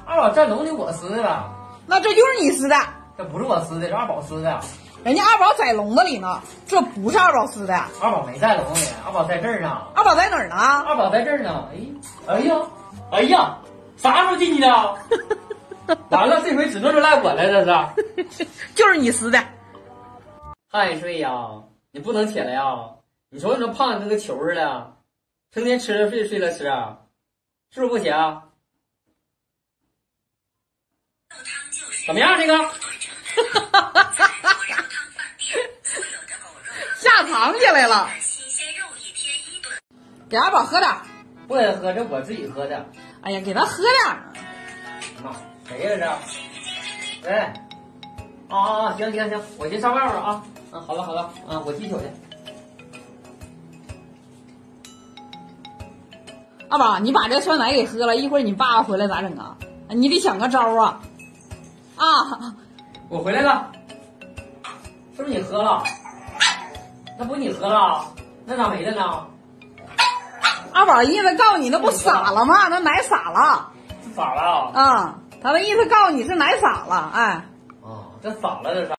二宝占笼里我撕的， 那这就是你撕的， 这不是我撕的，是二宝撕的。 人家二宝在笼子里呢，这不是二宝撕的。 二宝没在笼里，二宝在这儿呢。 二宝在哪儿呢？ 二宝在这儿呢。哎呀，啥时候进去的？完了，这回只能说赖我了，这是。 就是你撕的。 爱睡呀，你不能起来呀！你瞅你这胖的跟个球似的，成天吃了睡，睡了吃，是不是不行？怎么样，这个？ 下堂去来了。给二宝喝点。 不给他喝，这我自己喝的。 哎呀，给他喝点。 妈，谁呀这？哎，行，我先上外边啊。好了，我踢球去。 二宝，你把这酸奶给喝了，一会儿你爸爸回来咋整啊？你得想个招啊！ 我回来了，是不是你喝了？那不是你喝了？那咋没的呢？ 二宝意思告诉你，那不洒了吗？那奶洒了。 洒了啊，他的意思告诉你是奶洒了，哎。 这洒了这是。